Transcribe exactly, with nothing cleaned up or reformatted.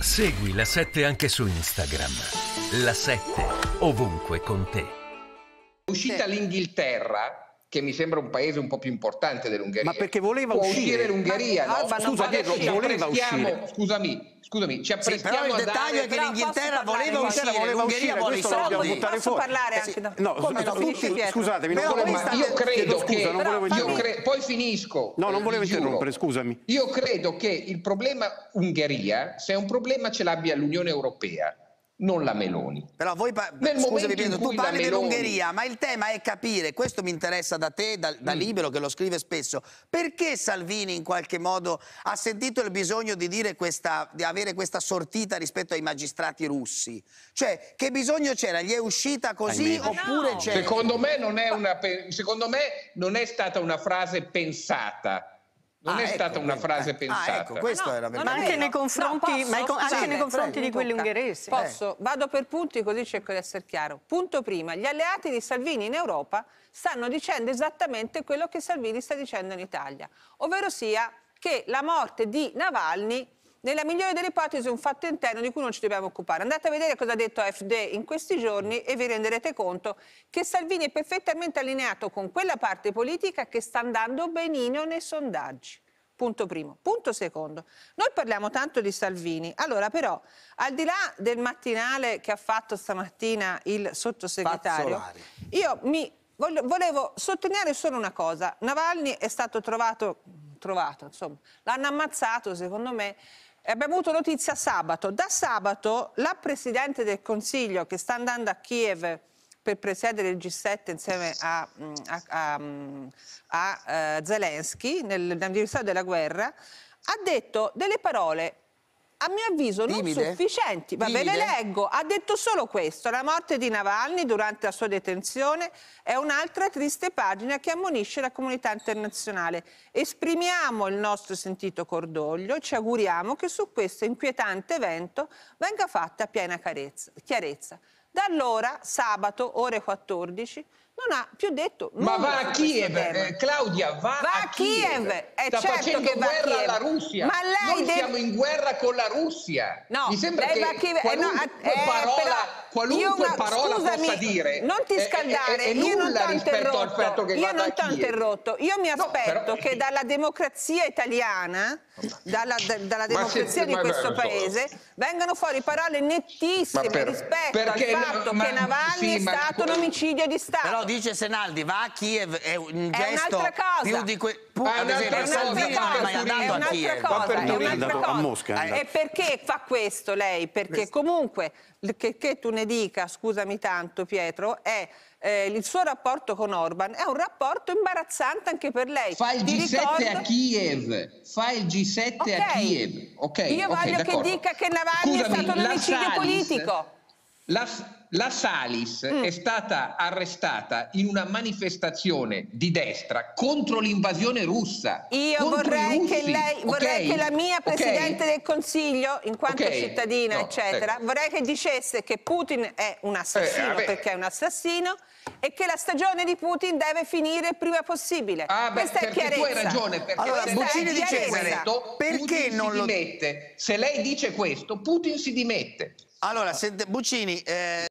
Segui La sette anche su Instagram. La sette, ovunque con te. È uscita l'Inghilterra, che mi sembra un paese un po' più importante dell'Ungheria. Ma perché voleva Può uscire? uscire l'Ungheria, no? Ma, scusa, Pietro, voleva uscire. Scusami, scusami, ci apprestiamo sì, però il a dettaglio dare... è che l'Inghilterra voleva uscire, voleva l'Ungheria uscire, vuole i questo lo dobbiamo soldi. buttare Posso fuori. parlare Eh, anche sì. da... No, Come no, tutti, finisci, Pietro. scusatemi, non Però volevo questa- Io credo chiedo che... scusa, non volevo io interrompere. cre... Poi finisco. No, non eh, volevo vi giuro. interrompere, scusami. Io credo che il problema Ungheria, se è un problema ce l'abbia l'Unione Europea, non la Meloni. Però voi, Nel scusami momento in Pietro, tu cui la parli Meloni- dell'Ungheria, ma il tema è capire, questo mi interessa da te, da, da Mm. Libero che lo scrive spesso, perché Salvini in qualche modo ha sentito il bisogno di dire questa, di avere questa sortita rispetto ai magistrati russi? Cioè, che bisogno c'era? Gli è uscita così Ahimè. oppure No. c'è... Secondo me non è una pe- secondo me non è stata una frase pensata. Non Ah, è ecco, stata una quindi- frase eh, pensata. ah, ecco, questo No, era non per è Ma me. anche vero. nei confronti, No, posso? ma i con- anche Scusate, nei confronti prego, di quelli tocca. ungheresi. Posso? Vado per punti così cerco di essere chiaro. Punto prima, gli alleati di Salvini in Europa stanno dicendo esattamente quello che Salvini sta dicendo in Italia, ovvero sia che la morte di Navalny, nella migliore delle ipotesi, è un fatto interno di cui non ci dobbiamo occupare. Andate a vedere cosa ha detto A F D in questi giorni e vi renderete conto che Salvini è perfettamente allineato con quella parte politica che sta andando benino nei sondaggi. Punto primo. Punto secondo. Noi parliamo tanto di Salvini, allora però, al di là del mattinale che ha fatto stamattina il sottosegretario, Fazzolari. io mi voglio- volevo sottolineare solo una cosa. Navalny è stato trovato, trovato, insomma, l'hanno ammazzato secondo me. E abbiamo avuto notizia sabato. Da sabato la Presidente del Consiglio, che sta andando a Kiev per presiedere il G sette insieme a, a, a, a, a Zelensky nell'anniversario della guerra, ha detto delle parole a mio avviso non Timide? sufficienti. Va bene, Timide? leggo. Ha detto solo questo: la morte di Navalny durante la sua detenzione è un'altra triste pagina che ammonisce la comunità internazionale. Esprimiamo il nostro sentito cordoglio e ci auguriamo che su questo inquietante evento venga fatta piena carezza- chiarezza. Da allora, sabato, ore quattordici, non ha più detto nulla. Ma va a su questo Kiev, tema. eh, Claudia, va, Va a a Kiev, è sta certo facendo che va a guerra Kiev. alla Russia. Ma lei Noi deve- siamo in guerra con la Russia. No, Mi sembra lei che va a Kiev- eh, no, qualunque eh, parola, però qualunque io una- parola scusami, possa dire non ti è- è- scaldare, è, è io non nulla t'ho rispetto al interrotto, fatto che io vada non a t'ho Kiev. interrotto, io mi No, aspetto però- che dalla democrazia italiana, dalla, da- dalla Ma democrazia se- di ma- questo ma- paese, vengano fuori parole nettissime Ma per- rispetto al perché no, fatto ma- che Navalny sì, è ma- stato un omicidio di Stato. Però dice Senaldi, va a Kiev, è un È gesto un'altra cosa. più di que... pu- Ma è ad esempio, un'altra cosa, Salvini non è mai è andato a un'altra Kiev. cosa, Va per è Turin, un'altra è andato cosa. a Mosca, è E andato. perché fa questo lei? Perché comunque, che, che tu ne dica, scusami tanto Pietro, è eh, il suo rapporto con Orban è un rapporto imbarazzante anche per lei. Fa il Ti G sette ricordo- a Kiev, fa il G sette a Ok. Kiev. Ok, Io ok, voglio che d'accordo. dica che Navalny è Scusami, stato un la omicidio Salis- politico. La, la Salis Mm. è stata arrestata in una manifestazione di destra contro l'invasione russa. Io contro i vorrei russi, che lei, vorrei ok? che la mia Ok? Presidente del Consiglio, in quanto Ok. cittadina, No, eccetera, ecco. vorrei che dicesse che Putin è un assassino Eh, vabbè. perché è un assassino e che la stagione di Putin deve finire il prima possibile. Ah, beh, Questa è perché chiarezza. tu hai ragione, perché Allora, se Buccini lei di dice Cesare, questo, perché Putin non si lo- dimette. Se lei dice questo, Putin si dimette. Allora, sente, Buccini... eh,